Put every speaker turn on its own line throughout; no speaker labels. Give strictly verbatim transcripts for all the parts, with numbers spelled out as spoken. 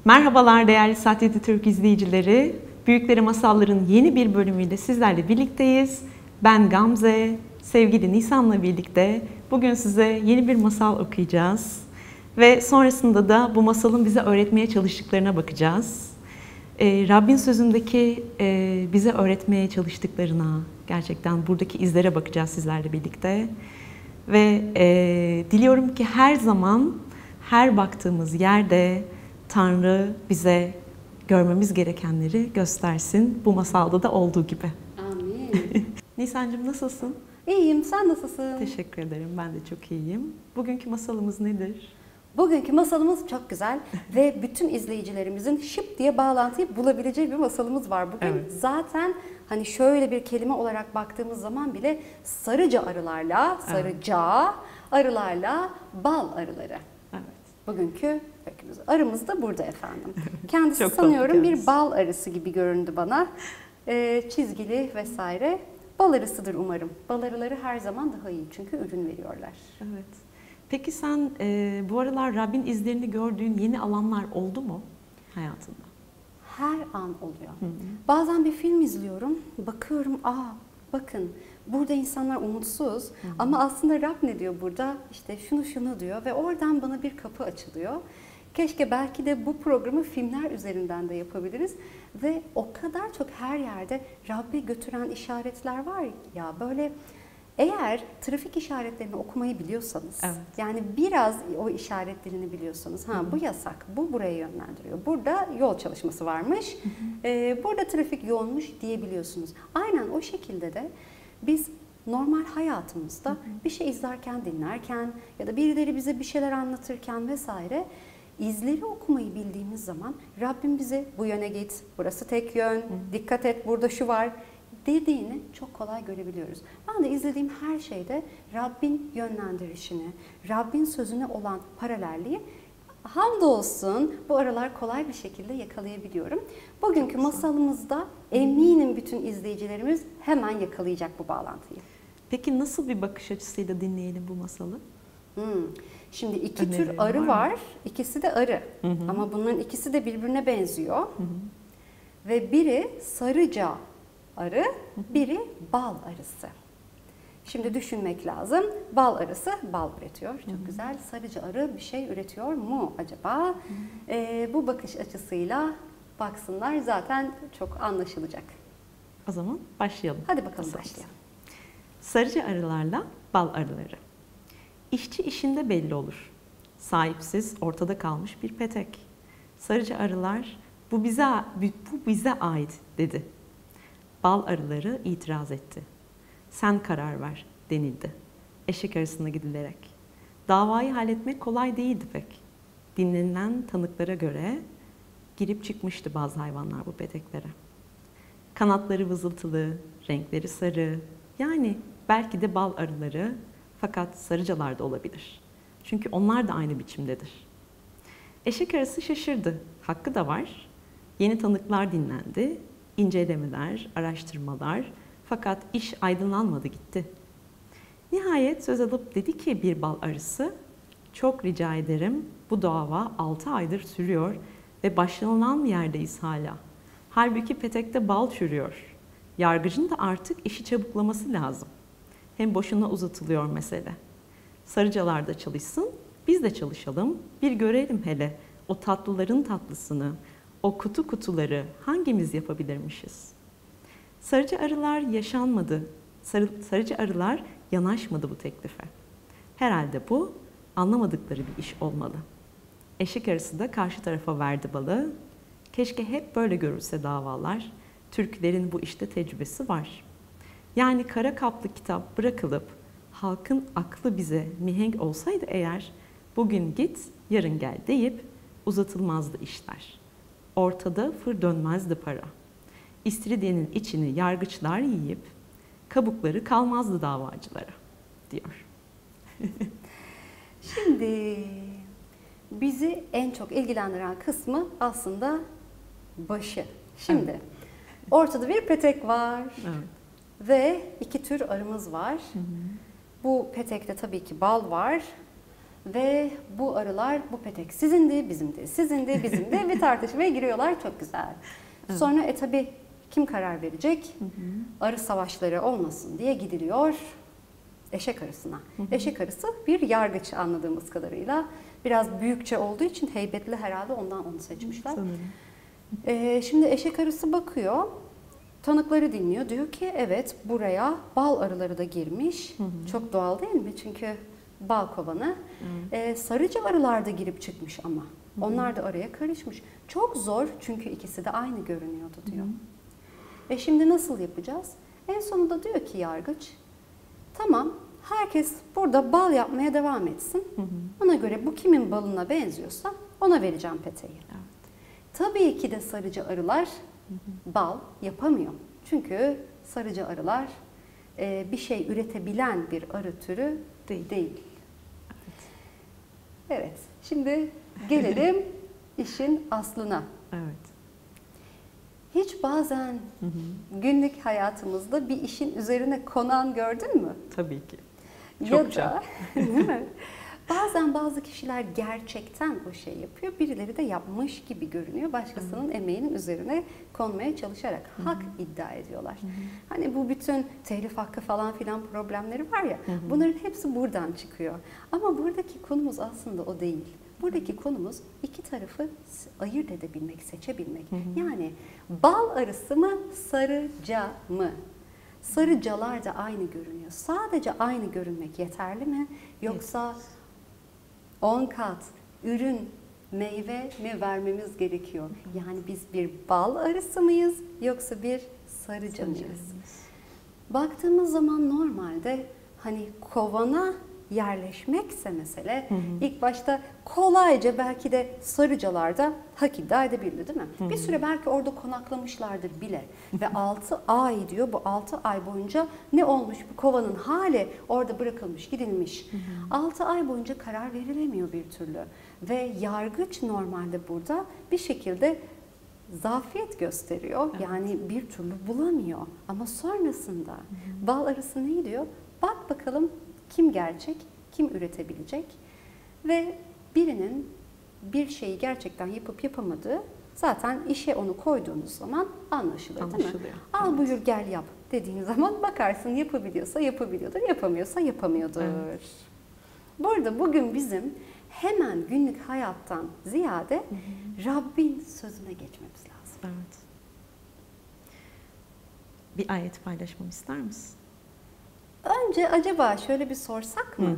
Merhabalar değerli Sat yedi Türk izleyicileri. Büyükleri Masalların yeni bir bölümüyle sizlerle birlikteyiz. Ben Gamze, sevgili Nisan'la birlikte bugün size yeni bir masal okuyacağız. Ve sonrasında da bu masalın bize öğretmeye çalıştıklarına bakacağız. Ee, Rabbin sözündeki e, bize öğretmeye çalıştıklarına, gerçekten buradaki izlere bakacağız sizlerle birlikte. Ve e, diliyorum ki her zaman, her baktığımız yerde Tanrı bize görmemiz gerekenleri göstersin. Bu masalda da olduğu gibi.
Amin.
Nisan'cığım nasılsın?
İyiyim, sen nasılsın?
Teşekkür ederim, ben de çok iyiyim. Bugünkü masalımız nedir?
Bugünkü masalımız çok güzel ve bütün izleyicilerimizin şıp diye bağlantıyı bulabileceği bir masalımız var bugün.
Evet.
Zaten hani şöyle bir kelime olarak baktığımız zaman bile sarıca arılarla, sarıca evet. arılarla bal arıları.
Evet.
Bugünkü öykümüz. Arımız da burada efendim. Kendisi
Çok
sanıyorum bir bal arısı gibi göründü bana. Ee, çizgili vesaire. Bal arısıdır umarım. Bal arıları her zaman daha iyi çünkü ürün veriyorlar.
Evet. Peki sen e, bu aralar Rabbin izlerini gördüğün yeni alanlar oldu mu hayatında?
Her an oluyor.
Hı hı.
Bazen bir film izliyorum, bakıyorum, aa bakın burada insanlar umutsuz hı hı. ama aslında Rab ne diyor burada? İşte şunu şunu diyor ve oradan bana bir kapı açılıyor. Keşke belki de bu programı filmler üzerinden de yapabiliriz. Ve o kadar çok her yerde Rabbi götüren işaretler var ya, böyle eğer trafik işaretlerini okumayı biliyorsanız, evet. yani biraz o işaret dilini biliyorsanız, ha bu yasak, bu buraya yönlendiriyor, burada yol çalışması varmış, hı hı. E, burada trafik yoğunmuş diyebiliyorsunuz. Aynen o şekilde de biz normal hayatımızda hı hı. bir şey izlerken, dinlerken ya da birileri bize bir şeyler anlatırken vesaire izleri okumayı bildiğimiz zaman Rabbim bize bu yöne git, burası tek yön, hı hı. dikkat et, burada şu var dediğini çok kolay görebiliyoruz. Ben de izlediğim her şeyde Rabbin yönlendirişini, Rabbin sözüne olan paralelliği hamdolsun bu aralar kolay bir şekilde yakalayabiliyorum. Bugünkü masalımızda eminim bütün izleyicilerimiz hemen yakalayacak bu bağlantıyı.
Peki nasıl bir bakış açısıyla dinleyelim bu masalı?
Hmm. Şimdi iki
Önerilerin
tür arı
var,
var, ikisi de arı.
Hı hı.
Ama bunların ikisi de birbirine benziyor.
Hı hı.
Ve biri sarıca arı, biri bal arısı. Şimdi düşünmek lazım. Bal arısı bal üretiyor. Çok Hı-hı. güzel. Sarıca arı bir şey üretiyor mu acaba? Ee, bu bakış açısıyla baksınlar zaten çok anlaşılacak.
O zaman başlayalım.
Hadi bakalım
Nasıl
başlayalım.
Sarıca arılarla bal arıları. İşçi işinde belli olur. Sahipsiz, ortada kalmış bir petek. Sarıca arılar, bu bize, bu bize ait dedi. Bal arıları itiraz etti. Sen karar ver denildi. Eşek arasına gidilerek. Davayı halletmek kolay değildi pek. Dinlenilen tanıklara göre girip çıkmıştı bazı hayvanlar bu peteklere. Kanatları vızıltılı, renkleri sarı. Yani belki de bal arıları, fakat sarıcalar da olabilir. Çünkü onlar da aynı biçimdedir. Eşek arısı şaşırdı. Hakkı da var. Yeni tanıklar dinlendi. İncelemeler, araştırmalar, fakat iş aydınlanmadı gitti. Nihayet söz alıp dedi ki bir bal arısı, çok rica ederim, bu dava altı aydır sürüyor ve başlanılan yerdeyiz hala. Halbuki petekte bal çürüyor. Yargıcın da artık işi çabuklaması lazım. Hem boşuna uzatılıyor mesele. Sarıcalar da çalışsın, biz de çalışalım, bir görelim hele o tatlıların tatlısını, o kutu kutuları hangimiz yapabilirmişiz? Sarıcı arılar yaşanmadı, Sarı, sarıcı arılar yanaşmadı bu teklife. Herhalde bu anlamadıkları bir iş olmalı. Eşek arısı da karşı tarafa verdi balı. Keşke hep böyle görülse davalar. Türklerin bu işte tecrübesi var. Yani kara kaplı kitap bırakılıp halkın aklı bize mihenk olsaydı eğer, bugün git, yarın gel deyip uzatılmazdı işler. Ortada fır dönmezdi para. İstiridyenin içini yargıçlar yiyip kabukları kalmazdı davacılara, diyor.
Şimdi bizi en çok ilgilendiren kısmı aslında başı. Şimdi evet. ortada bir petek var evet. ve iki tür arımız var. Hı hı. Bu petekte tabii ki bal var. Ve bu arılar, bu petek sizindi, bizimdi, sizindi, bizimdi bir tartışmaya giriyorlar. Çok güzel.
Evet.
Sonra e tabi kim karar verecek?
Hı hı.
Arı savaşları olmasın diye gidiliyor eşek arısına.
Hı hı.
Eşek arısı bir yargıç anladığımız kadarıyla. Biraz büyükçe olduğu için heybetli herhalde, ondan onu seçmişler.
Sanırım.
Ee, şimdi eşek arısı bakıyor, tanıkları dinliyor. Diyor ki evet, buraya bal arıları da girmiş.
Hı hı.
Çok doğal değil mi? Çünkü bal kovanı.
Evet.
Ee, sarıcı arılar da girip çıkmış ama.
Hı hı.
Onlar da araya karışmış. Çok zor çünkü ikisi de aynı görünüyordu diyor.
Hı hı.
E şimdi nasıl yapacağız? En sonunda diyor ki yargıç, tamam herkes burada bal yapmaya devam etsin.
Hı hı.
Ona göre bu kimin balına benziyorsa ona vereceğim peteği.
Evet.
Tabii ki de sarıcı arılar
Hı hı.
bal yapamıyor. Çünkü sarıcı arılar e, bir şey üretebilen bir arı türü
Değil.
değil.
Evet.
Evet, şimdi gelelim işin aslına.
Evet.
Hiç bazen
Hı hı.
günlük hayatımızda bir işin üzerine konan gördün mü?
Tabii ki.
Ya
Çokça.
da değil mi? Bazen bazı kişiler gerçekten o şeyi yapıyor. Birileri de yapmış gibi görünüyor. Başkasının emeğinin üzerine konmaya çalışarak hak iddia ediyorlar.
Hı hı.
Hani bu bütün telif hakkı falan filan problemleri var ya.
Hı hı.
Bunların hepsi buradan çıkıyor. Ama buradaki konumuz aslında o değil. Buradaki konumuz iki tarafı ayırt edebilmek, seçebilmek.
Hı hı.
Yani bal arısı mı, sarıca mı? Sarıcalar da aynı görünüyor. Sadece aynı görünmek yeterli mi? Yoksa on kat ürün, meyve mi vermemiz gerekiyor? Yani biz bir bal arısı mıyız yoksa bir sarıca mıyız? Baktığımız zaman normalde hani kovana yerleşmekse mesele,
Hı hı.
ilk başta kolayca belki de sarıcalarda hak iddia edebildi değil mi?
Hı hı.
Bir süre belki orada konaklamışlardır bile ve altı ay diyor, bu altı ay boyunca ne olmuş bu kovanın hali orada bırakılmış, gidilmiş.
Hı hı.
altı ay boyunca karar verilemiyor bir türlü ve yargıç normalde burada bir şekilde zafiyet gösteriyor.
Evet.
Yani bir türlü bulamıyor. Ama sonrasında hı hı. bal arısı ne diyor? Bak bakalım kim gerçek, kim üretebilecek ve birinin bir şeyi gerçekten yapıp yapamadığı zaten işe onu koyduğunuz zaman anlaşılır,
Anlaşılıyor.
değil mi? Al
Evet.
buyur gel yap dediğin zaman bakarsın yapabiliyorsa yapabiliyordur, yapamıyorsa yapamıyordur.
Evet.
Burada bugün bizim hemen günlük hayattan ziyade
Hı hı.
Rabbin sözüne geçmemiz lazım.
Evet. Bir ayet paylaşmamı ister misin?
Önce acaba şöyle bir sorsak mı?
Hı hı.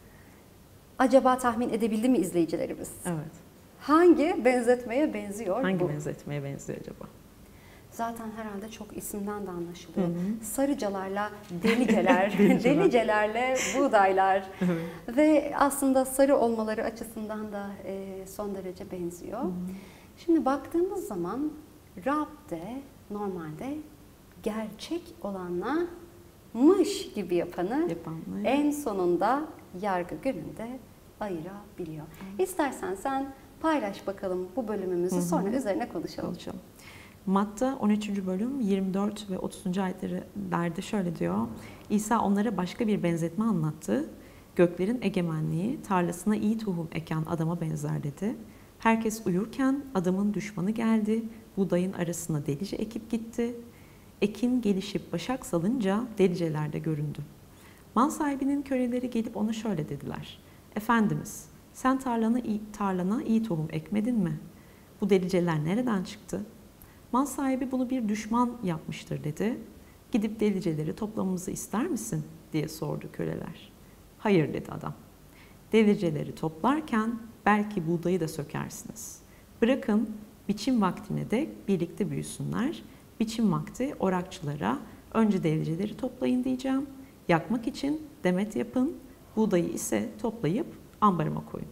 Acaba tahmin edebildi mi izleyicilerimiz?
Evet.
Hangi benzetmeye benziyor
Hangi
bu?
benzetmeye benziyor acaba?
Zaten herhalde çok isimden de anlaşılıyor.
Hı hı.
Sarıcalarla deliceler,
Deliceler.
delicelerle buğdaylar
Evet.
ve aslında sarı olmaları açısından da e, son derece benziyor.
Hı hı.
Şimdi baktığımız zaman Rab de normalde gerçek olanla mış gibi yapanı
Yapanlar.
en sonunda yargı gününde ayırabiliyor.
Evet.
İstersen sen paylaş bakalım bu bölümümüzü,
Hı hı.
sonra üzerine konuşalım.
Konuşalım. Matta on üçüncü bölüm yirmi dört ve otuzuncu ayetlerde şöyle diyor. İsa onlara başka bir benzetme anlattı. Göklerin egemenliği tarlasına iyi tohum eken adama benzer dedi. Herkes uyurken adamın düşmanı geldi. Buğdayın arasına delice ekip gitti. Ekin gelişip başak salınca deliceler de göründü. Mal sahibinin köleleri gelip ona şöyle dediler. Efendimiz, sen tarlana iyi, tarlana iyi tohum ekmedin mi? Bu deliceler nereden çıktı? Mal sahibi bunu bir düşman yapmıştır dedi. Gidip deliceleri toplamamızı ister misin diye sordu köleler. Hayır dedi adam. Deliceleri toplarken belki buğdayı da sökersiniz. Bırakın biçim vaktine dek birlikte büyüsünler. Biçim vakti orakçılara önce deliceleri toplayın diyeceğim. Yakmak için demet yapın. Buğdayı ise toplayıp ambarıma koyun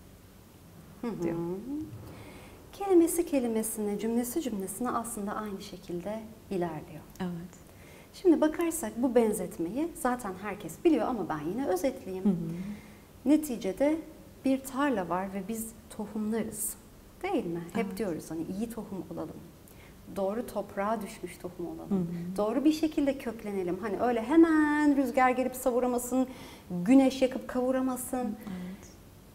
diyor.
Hı hı. Kelimesi kelimesine, cümlesi cümlesine aslında aynı şekilde ilerliyor.
Evet.
Şimdi bakarsak bu benzetmeyi zaten herkes biliyor ama ben yine özetleyeyim.
Hı hı.
Neticede bir tarla var ve biz tohumlarız. Değil mi? Hep
Evet.
diyoruz hani iyi tohum olalım. Doğru toprağa düşmüş tohum olalım.
Hı hı.
Doğru bir şekilde köklenelim. Hani öyle hemen rüzgar gelip savuramasın, güneş yakıp kavuramasın.
Evet.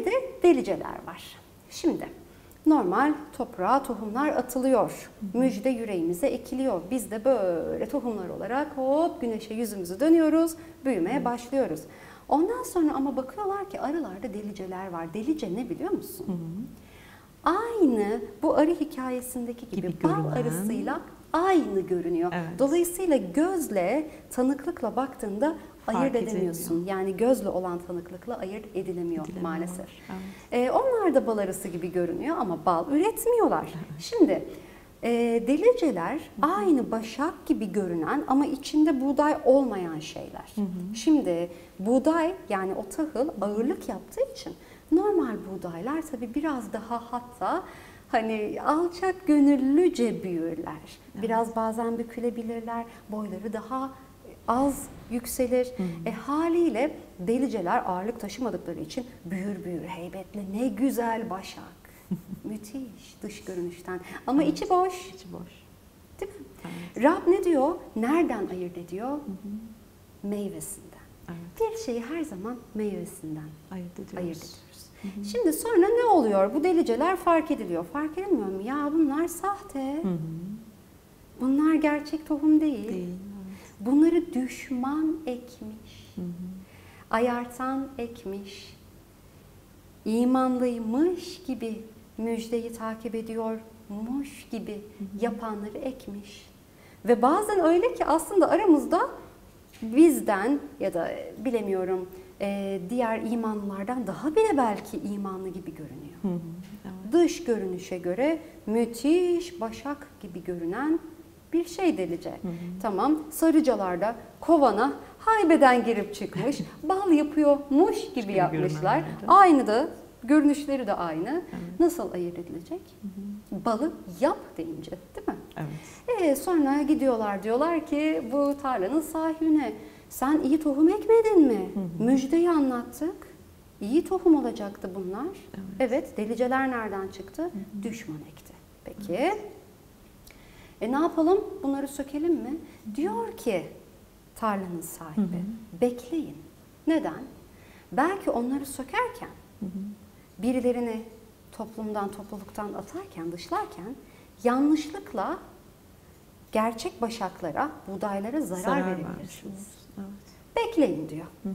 de deliceler var. Şimdi normal toprağa tohumlar atılıyor. Müjde yüreğimize ekiliyor. Biz de böyle tohumlar olarak hop güneşe yüzümüzü dönüyoruz, büyümeye başlıyoruz. Ondan sonra ama bakıyorlar ki arılarda deliceler var. Delice ne biliyor musun? Hı hı. Aynı bu arı hikayesindeki gibi, gibi bal görünen arısıyla aynı görünüyor. Evet. Dolayısıyla gözle, tanıklıkla baktığında fark ayırt edemiyorsun. Edilmiyor. Yani gözle olan tanıklıkla ayırt edilemiyor, edilemiyor. maalesef. Evet. Ee, onlar da bal arısı gibi görünüyor ama bal üretmiyorlar. Şimdi e, deliceler hı hı. aynı başak gibi görünen ama içinde buğday olmayan şeyler. Hı hı. Şimdi buğday yani o tahıl ağırlık yaptığı için normal buğdaylar tabii biraz daha hatta hani alçak gönüllüce büyürler. Evet. Biraz bazen bükülebilirler. Boyları daha az yükselir. Hı hı. E, haliyle deliceler ağırlık taşımadıkları için büyür büyür heybetli. Ne güzel başak. Müthiş dış görünüşten. Ama evet. içi boş.
İçi boş.
Değil mi? Evet. Rab ne diyor? Nereden ayırt ediyor? Hı hı. Meyvesinden. Evet. Bir şeyi her zaman meyvesinden ayırt ediyoruz. Ayırt ediyoruz. Hı hı. Şimdi sonra ne oluyor? Bu deliceler fark ediliyor. Fark edilmiyor mu? Ya bunlar sahte. Hı hı. Bunlar gerçek tohum değil. Değil. Evet. Bunları düşman ekmiş. Hı hı. Ayartan ekmiş. İmanlıymış gibi müjdeyi takip ediyormuş gibi hı hı. yapanları ekmiş. Ve bazen öyle ki aslında aramızda bizden ya da bilemiyorum diğer imanlılardan daha bile belki imanlı gibi görünüyor. Hı hı, evet. Dış görünüşe göre müthiş başak gibi görünen bir şey delice. Hı hı. Tamam, sarıcalarda kovana haybeden girip çıkmış, bal yapıyormuş gibi yapmışlar. Aynı da, görünüşleri de aynı. Evet. Nasıl ayırt edilecek? Hı hı. Balı yap deyince, değil mi? Evet. E, sonra gidiyorlar diyorlar ki bu tarlanın sahibine sen iyi tohum ekmedin mi? Hı hı. Müjdeyi anlattık. İyi tohum olacaktı bunlar. Evet, evet deliceler nereden çıktı? Hı hı. Düşman ekti. Peki. Evet. E ne yapalım? Bunları sökelim mi? Hı hı. Diyor ki tarlanın sahibi, hı hı. bekleyin. Neden? Belki onları sökerken, hı hı. birilerini toplumdan, topluluktan atarken, dışlarken yanlışlıkla gerçek başaklara, buğdaylara zarar, zarar verebilirsiniz. Evet. Bekleyin diyor. Hı hı.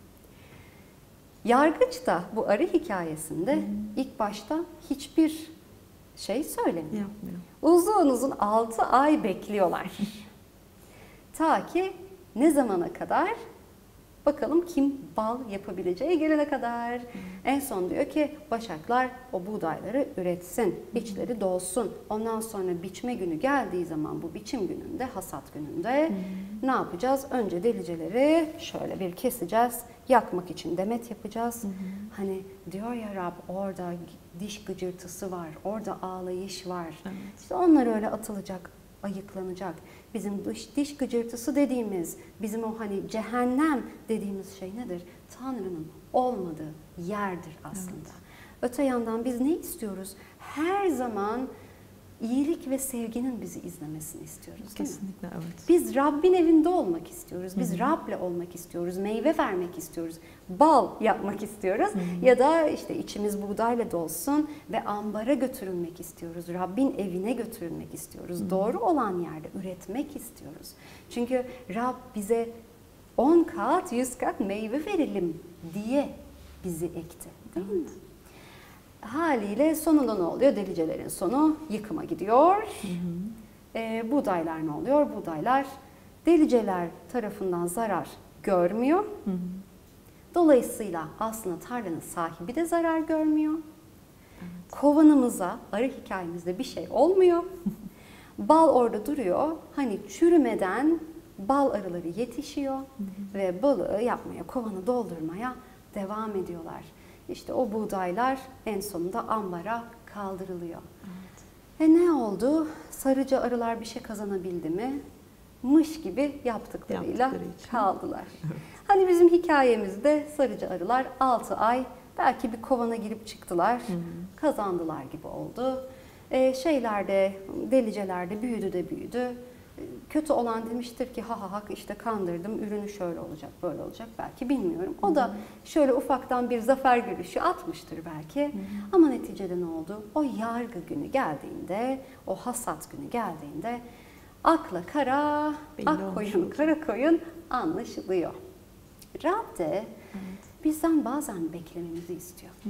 Yargıç da bu arı hikayesinde hı hı. ilk başta hiçbir şey söylemiyor. Yapmıyor. Uzun uzun altı ay bekliyorlar. Ta ki ne zamana kadar? Bakalım kim bal yapabileceği gelene kadar. Hmm. En son diyor ki başaklar o buğdayları üretsin, içleri dolsun. Ondan sonra biçme günü geldiği zaman bu biçim gününde, hasat gününde hmm. ne yapacağız? Önce deliceleri şöyle bir keseceğiz, yakmak için demet yapacağız. Hmm. Hani diyor ya Rab orada diş gıcırtısı var, orada ağlayış var. Evet. İşte onlar öyle atılacak, ayıklanacak. Bizim diş, diş gıcırtısı dediğimiz, bizim o hani cehennem dediğimiz şey nedir? Tanrı'nın olmadığı yerdir aslında. Evet. Öte yandan biz ne istiyoruz? Her zaman iyilik ve sevginin bizi izlemesini istiyoruz.
Kesinlikle evet.
Biz Rabbin evinde olmak istiyoruz. Biz Hı-hı. Rab'le olmak istiyoruz. Meyve vermek istiyoruz. Bal yapmak istiyoruz. Hı-hı. Ya da işte içimiz buğdayla dolsun ve ambara götürülmek istiyoruz. Rabbin evine götürülmek istiyoruz. Hı-hı. Doğru olan yerde üretmek istiyoruz. Çünkü Rab bize on kat, yüz kat meyve verelim diye bizi ekti. Değil evet. mi? Haliyle sonunda ne oluyor? Delicelerin sonu yıkıma gidiyor. Hı hı. E, buğdaylar ne oluyor? Buğdaylar deliceler tarafından zarar görmüyor. Hı hı. Dolayısıyla aslında tarlanın sahibi de zarar görmüyor. Evet. Kovanımıza, arı hikayemizde bir şey olmuyor. Bal orada duruyor. Hani çürümeden bal arıları yetişiyor. Hı hı. Ve balı yapmaya, kovanı doldurmaya devam ediyorlar. İşte o buğdaylar en sonunda ambara kaldırılıyor. Evet. E ne oldu? Sarıca arılar bir şey kazanabildi mi? Mış gibi yaptıklarıyla kaldılar. Evet. Hani bizim hikayemizde sarıca arılar altı ay belki bir kovana girip çıktılar. Hı hı. Kazandılar gibi oldu. E şeylerde, delicelerde büyüdü de büyüdü. Kötü olan demiştir ki ha ha ha işte kandırdım, ürünü şöyle olacak, böyle olacak belki bilmiyorum. O da şöyle ufaktan bir zafer gülüşü atmıştır belki. Hı hı. Ama neticede ne oldu? O yargı günü geldiğinde, o hasat günü geldiğinde akla kara, belli ak koyun, kara koyun anlaşılıyor. Rab de evet. bizden bazen beklememizi istiyor. Hı hı.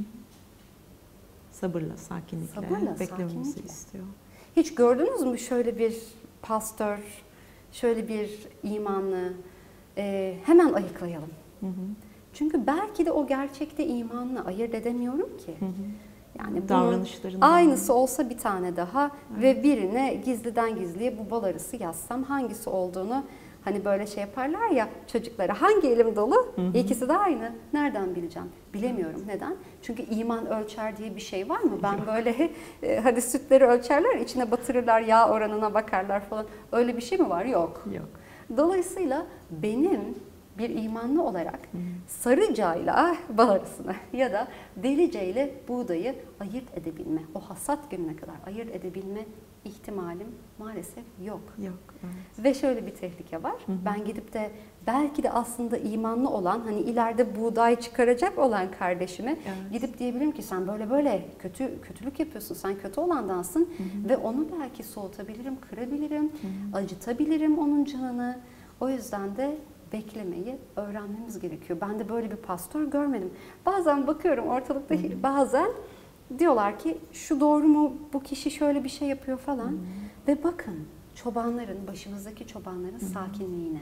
Sabırla, sakinlikle
Sabırla,
beklememizi
sakinlikle.
istiyor.
Hiç gördünüz mü şöyle bir pastör, şöyle bir imanlı, e, hemen ayıklayalım. Hı hı. Çünkü belki de o gerçekte imanlı, ayırt edemiyorum ki. Hı hı. Yani davranışlarından aynısı olsa bir tane daha evet. ve birine gizliden gizliye bu bal arısı yazsam hangisi olduğunu hani böyle şey yaparlar ya çocuklara, hangi elim dolu? Hı hı. İkisi de aynı. Nereden bileceğim? Bilemiyorum. Neden? Çünkü iman ölçer diye bir şey var mı? Ben böyle e, hadi sütleri ölçerler, içine batırırlar, yağ oranına bakarlar falan. Öyle bir şey mi var? Yok.
Yok.
Dolayısıyla benim bir imanlı olarak hı hı. sarıcayla bal arısını ya da deliceyle buğdayı ayırt edebilme, o hasat gününe kadar ayırt edebilme ihtimalim maalesef yok.
Yok. Evet.
Ve şöyle bir tehlike var. Hı hı. Ben gidip de belki de aslında imanlı olan, hani ileride buğday çıkaracak olan kardeşime evet. gidip diyebilirim ki sen böyle böyle kötü kötülük yapıyorsun, sen kötü olandansın hı hı. ve onu belki soğutabilirim, kırabilirim, hı hı. acıtabilirim onun canını. O yüzden de beklemeyi öğrenmemiz gerekiyor. Ben de böyle bir pastör görmedim. Bazen bakıyorum ortalıkta, hı hı. bazen diyorlar ki şu doğru mu, bu kişi şöyle bir şey yapıyor falan. Hmm. Ve bakın çobanların, başımızdaki çobanların hmm. sakinliğine.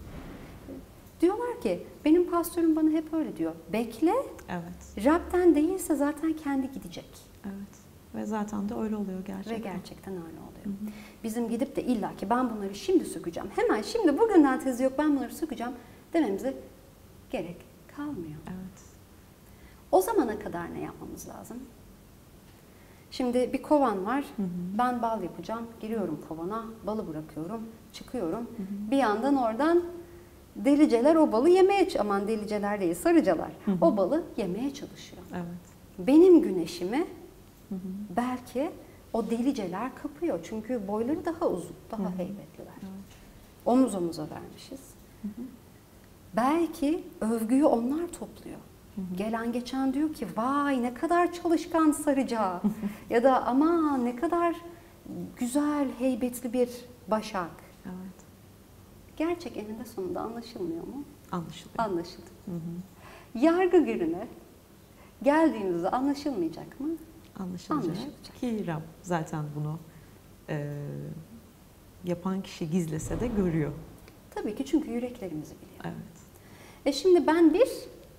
Diyorlar ki benim pastörüm bana hep öyle diyor. Bekle, evet. Rab'den değilse zaten kendi gidecek.
Evet. Ve zaten de öyle oluyor gerçekten.
Ve gerçekten öyle oluyor. Hı hı. Bizim gidip de illa ki ben bunları şimdi sökeceğim, hemen şimdi bugünden tezi yok ben bunları sökeceğim dememize gerek kalmıyor.
Evet.
O zamana kadar ne yapmamız lazım? Şimdi bir kovan var, hı hı. ben bal yapacağım, giriyorum kovana, balı bırakıyorum, çıkıyorum. Hı hı. Bir yandan oradan deliceler o balı yemeye, aman deliceler değil sarıcalar, hı hı. o balı yemeye çalışıyor.
Evet.
Benim güneşimi hı hı. belki o deliceler kapıyor çünkü boyları daha uzun, daha hı hı. heybetliler. Evet. Omuz omuza vermişiz. Hı hı. Belki övgüyü onlar topluyor. Hı hı. Gelen geçen diyor ki vay ne kadar çalışkan sarıca ya da aman ne kadar güzel heybetli bir başak.
Evet.
Gerçek eninde sonunda anlaşılmıyor mu?
Anlaşılıyor.
Anlaşıldı. Hı hı. Yargı gününe geldiğimizde anlaşılmayacak mı?
Anlaşılacak. Anlaşılacak. Ki Rab zaten bunu e, yapan kişi gizlese de görüyor.
Tabii ki çünkü yüreklerimizi biliyor.
Evet.
E şimdi ben bir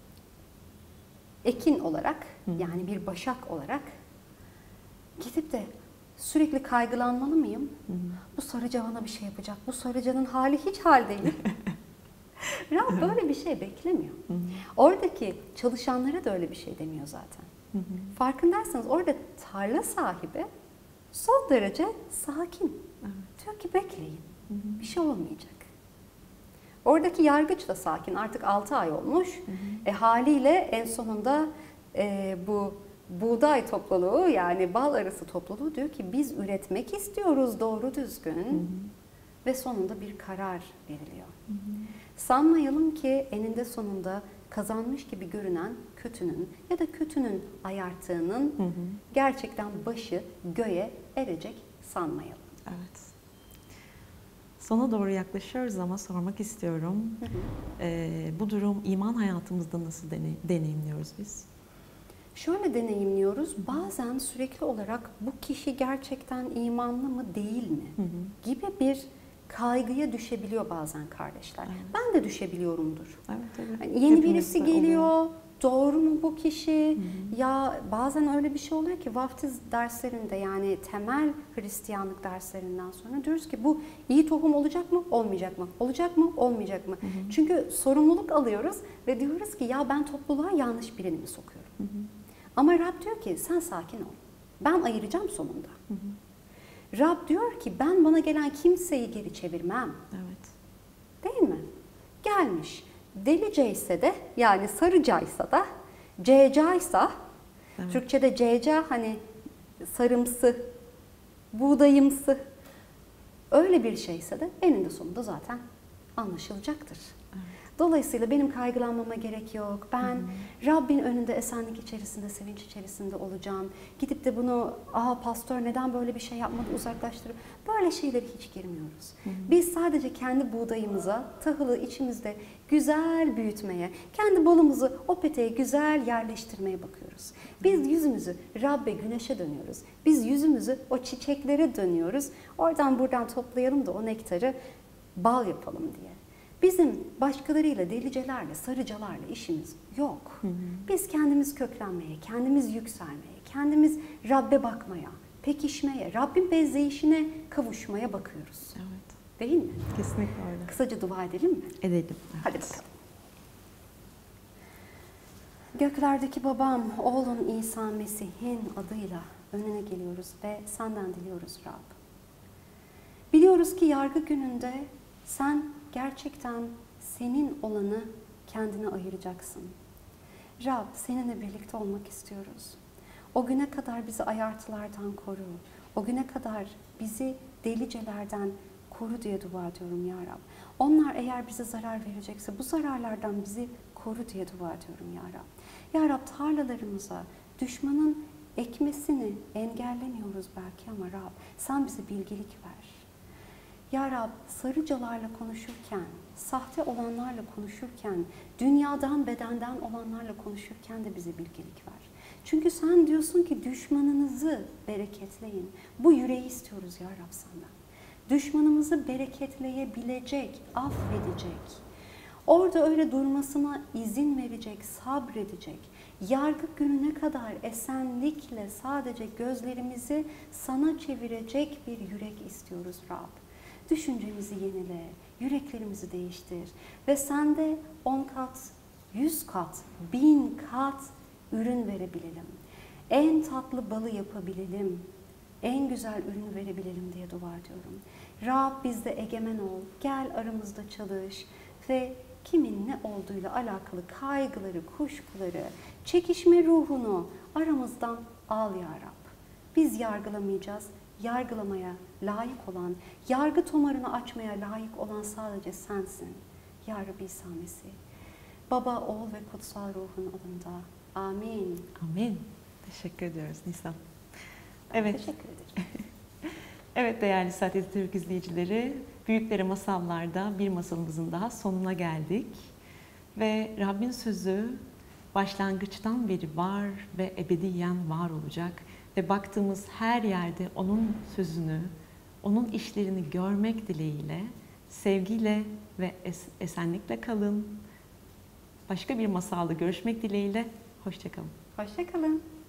ekin olarak hı. yani bir başak olarak gidip de sürekli kaygılanmalı mıyım? Hı hı. Bu sarıca bana bir şey yapacak. Bu sarıcanın hali hiç hal değil. Rab böyle bir şey beklemiyor. Hı hı. Oradaki çalışanlara da öyle bir şey demiyor zaten. Hı hı. Farkındaysanız orada tarla sahibi son derece sakin. Evet. Diyor ki bekleyin. Hı hı. Bir şey olmayacak. Oradaki yargıç da sakin. Artık altı ay olmuş. Hı hı. E, haliyle en sonunda e, bu buğday topluluğu yani bal arısı topluluğu diyor ki biz üretmek istiyoruz doğru düzgün. Hı hı. Ve sonunda bir karar veriliyor. Hı hı. Sanmayalım ki eninde sonunda kazanmış gibi görünen kötünün ya da kötünün ayarttığının hı hı. gerçekten başı göğe erecek sanmayalım.
Evet. Sona doğru yaklaşıyoruz ama sormak istiyorum. Hı hı. Ee, bu durum iman hayatımızda nasıl deney- deneyimliyoruz biz?
Şöyle deneyimliyoruz. Bazen sürekli olarak bu kişi gerçekten imanlı mı değil mi hı hı. gibi bir kaygıya düşebiliyor bazen kardeşler. Evet. Ben de düşebiliyorumdur. Evet, evet. Yani yeni Hepimiz birisi geliyor. Oluyor. Doğru mu bu kişi? Hı hı. Ya bazen öyle bir şey oluyor ki vaftiz derslerinde yani temel Hristiyanlık derslerinden sonra diyoruz ki bu iyi tohum olacak mı? Olmayacak mı? Olacak mı? Olmayacak mı? Hı hı. Çünkü sorumluluk alıyoruz ve diyoruz ki ya ben topluluğa yanlış birini mi sokuyorum? Hı hı. Ama Rab diyor ki sen sakin ol. Ben ayıracağım sonunda. Hı hı. Rab diyor ki ben bana gelen kimseyi geri çevirmem.
Evet.
Değil mi? Gelmiş. Deliceyse de yani sarıcaysa da cecaysa evet. Türkçe'de ceca hani sarımsı, buğdayımsı Öyle bir şeyse de eninde sonunda zaten anlaşılacaktır. Evet. Dolayısıyla benim kaygılanmama gerek yok. Ben hmm. Rabbin önünde esenlik içerisinde, sevinç içerisinde olacağım. Gidip de bunu, aa pastör neden böyle bir şey yapmadı, uzaklaştırır. Böyle şeylere hiç girmiyoruz. Hmm. Biz sadece kendi buğdayımıza, tahılı içimizde güzel büyütmeye, kendi balımızı o peteğe güzel yerleştirmeye bakıyoruz. Biz yüzümüzü Rabbe, güneşe dönüyoruz. Biz yüzümüzü o çiçeklere dönüyoruz. Oradan buradan toplayalım da o nektarı bal yapalım diye. Bizim başkalarıyla, delicelerle, sarıcalarla işimiz yok. Hı hı. Biz kendimiz köklenmeye, kendimiz yükselmeye, kendimiz Rabbe bakmaya, pekişmeye, Rabbin bezdeyişine kavuşmaya bakıyoruz.
Evet.
Değil mi?
Kesinlikle öyle.
Kısaca dua edelim mi?
Edelim. Evet.
Hadi bakalım. Göklerdeki babam, oğlun İsa Mesih'in adıyla önüne geliyoruz ve senden diliyoruz Rab. Biliyoruz ki yargı gününde sen gerçekten senin olanı kendine ayıracaksın. Rab, seninle birlikte olmak istiyoruz. O güne kadar bizi ayartılardan koru. O güne kadar bizi delicelerden koru diye dua ediyorum ya Rab. Onlar eğer bize zarar verecekse bu zararlardan bizi koru diye dua ediyorum ya Rab. Ya Rab, tarlalarımıza düşmanın ekmesini engellemiyoruz belki ama Rab sen bize bilgelik ver. Ya Rab, sarıcalarla konuşurken, sahte olanlarla konuşurken, dünyadan, bedenden olanlarla konuşurken de bize bilgelik ver. Çünkü sen diyorsun ki düşmanınızı bereketleyin. Bu yüreği istiyoruz ya Rab senden. Düşmanımızı bereketleyebilecek, affedecek, orada öyle durmasına izin verecek, sabredecek, yargı gününe kadar esenlikle sadece gözlerimizi sana çevirecek bir yürek istiyoruz Rab. Düşüncemizi yenile, yüreklerimizi değiştir ve sende on kat, yüz kat, bin kat ürün verebilelim. En tatlı balı yapabilelim, en güzel ürünü verebilelim diye dua ediyorum. Rab bizde egemen ol, gel aramızda çalış ve kimin ne olduğuyla alakalı kaygıları, kuşkuları, çekişme ruhunu aramızdan al ya Rab. Biz yargılamayacağız. Yargılamaya layık olan, yargı tomarını açmaya layık olan sadece sensin. Ya Rabbi İsa Mesih. Baba, oğul ve kutsal ruhun adında. Amin.
Amin. Teşekkür ediyoruz Nisan. Evet.
Teşekkür ederim.
Evet değerli Saat Türk izleyicileri, Büyükleri Masallar'da bir masalımızın daha sonuna geldik. Ve Rabbin sözü başlangıçtan beri var ve ebediyen var olacak. Ve baktığımız her yerde onun sözünü, onun işlerini görmek dileğiyle, sevgiyle ve es esenlikle kalın. Başka bir masalda görüşmek dileğiyle, hoşça kalın.
Hoşça kalın.